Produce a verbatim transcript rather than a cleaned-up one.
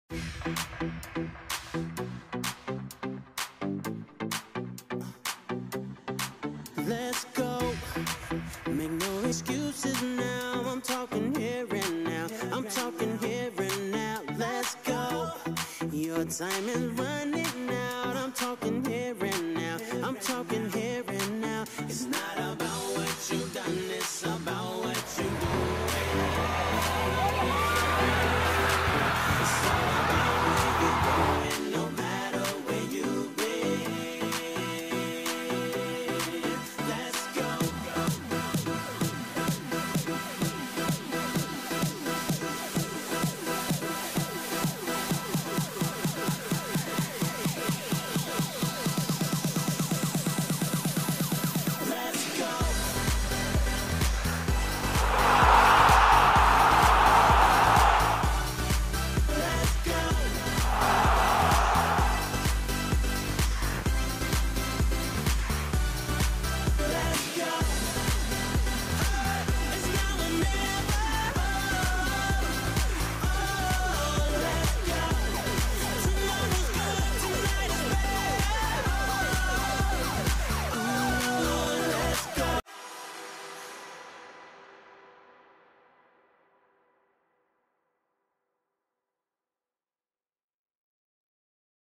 Let's go. Make no excuses now. I'm talking here and now. I'm talking here and now. Let's go. Your time is running out. I'm talking here and now.